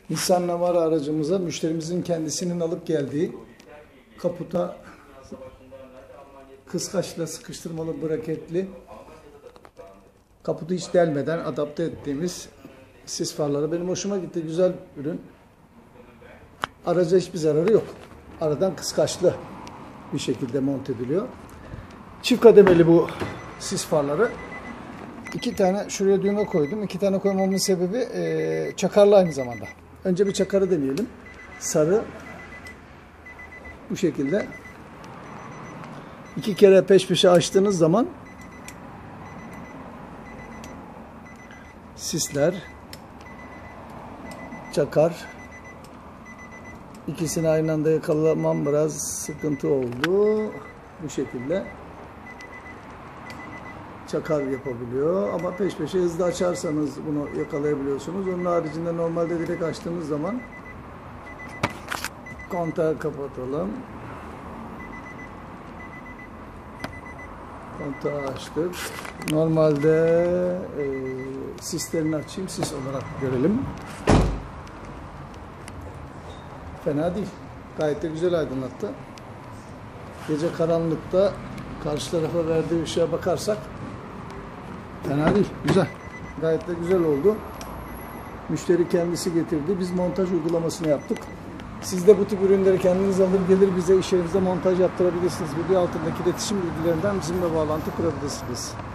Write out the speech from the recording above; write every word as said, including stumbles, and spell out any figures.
Nissan Navara aracımıza müşterimizin kendisinin alıp geldiği kaputa kıskaçla sıkıştırmalı braketli, kaputu hiç delmeden adapte ettiğimiz sis farları. Benim hoşuma gitti. Güzel ürün. Araca hiçbir zararı yok. Aradan kıskaçlı bir şekilde monte ediliyor. Çift kademeli bu sis farları. İki tane şuraya düğme koydum. İki tane koymamın sebebi e, çakarlı aynı zamanda. Önce bir çakarı deneyelim. Sarı. Bu şekilde. İki kere peş peşe açtığınız zaman sisler, çakar. İkisini aynı anda yakalamam biraz sıkıntı oldu. Bu şekilde çakar yapabiliyor ama peş peşe hızlı açarsanız bunu yakalayabiliyorsunuz. Onun haricinde normalde direkt açtığınız zaman kontağı kapatalım. Kontağı açtık. Normalde e, sislerini açayım. Sis olarak görelim. Fena değil. Gayet de güzel aydınlattı. Gece karanlıkta karşı tarafa verdiği ışığa bakarsak fena değil. Güzel. Gayet de güzel oldu. Müşteri kendisi getirdi. Biz montaj uygulamasını yaptık. Siz de bu tip ürünleri kendiniz alır gelir bize iş yerinizde montaj yaptırabilirsiniz. Video altındaki iletişim bilgilerinden bizimle bağlantı kurabilirsiniz.